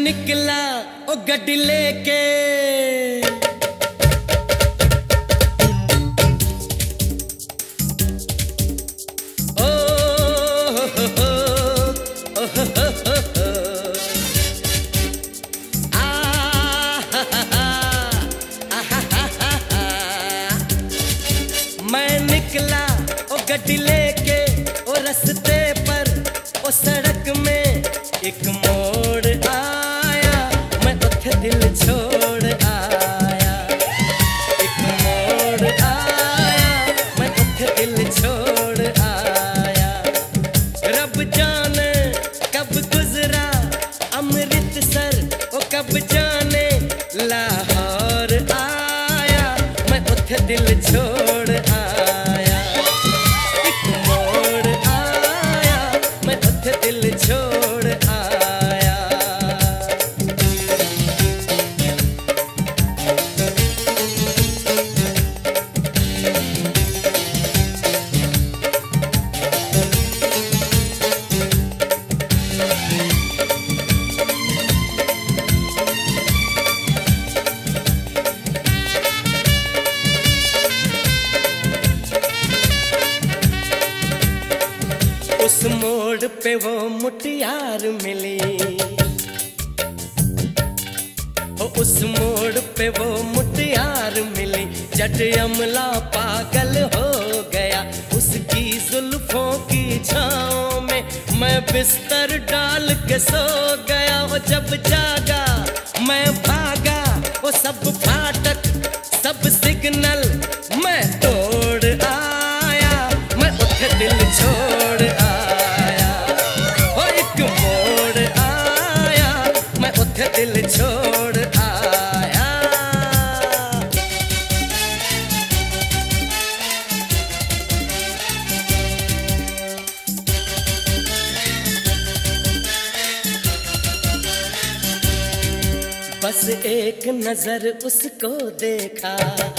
निकला ओ गड्डी लेके, ओ हो मैं निकला ओ गड्डी लेके, ओ रस्ते पर ओ सड़क में एक मोड़ आया, मैं उठ दिल छोड़ आया। एक मोड़ आया, मैं उठ दिल छोड़ आया। रब जाने कब गुजरा अमृतसर, ओ कब जाने लाहौर आया, मैं उठ दिल छोड़ आया। एक मोड़ आया, मैं उठ दिल छोड़ आया। उस मोड़ पे वो मुटियार मिली, उस मोड़ पे वो मुटियार मिली। जट अमला पागल हो गया उसकी जुल्फों की छाँव में, मैं बिस्तर डाल के सो गया। वो जब जागा मैं भागा, वो सब फाटक सब सिग्नल मैं तोड़ आया, मैं उठ दिल छोड़ आया। वो एक मोड़ आया, मैं उठ दिल छोड़ आया। बस एक नजर उसको देखा,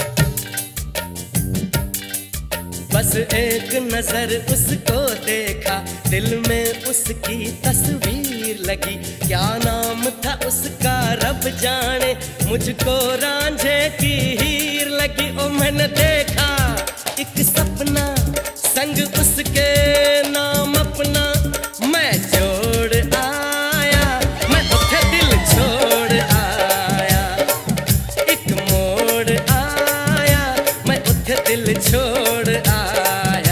बस एक नजर उसको देखा, दिल में उसकी तस्वीर लगी। क्या नाम था उसका रब जाने, मुझको रांझे की हीर लगी। ओ मैंने देखा एक सपना संग उसके नाम अपना मैं जोड़ आया, मैं उठ दिल छोड़ आया। एक मोड़ आया, मैं उठ दिल छोड़ आया।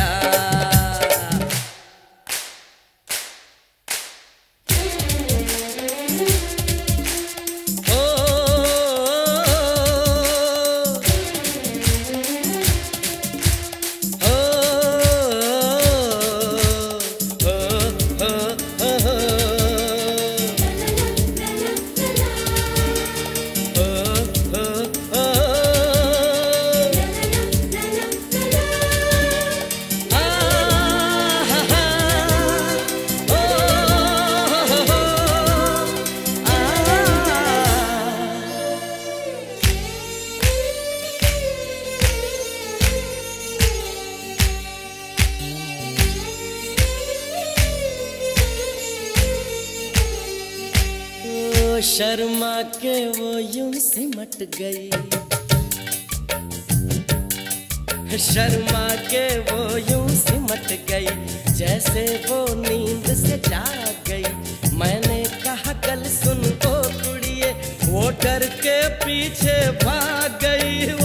शर्मा के वो यूं सिमट गई, शर्मा के वो यूं सिमट गई, जैसे वो नींद से जाग गई। मैंने कहा कल सुन ओ कुड़िए, वो डर के पीछे भाग गई।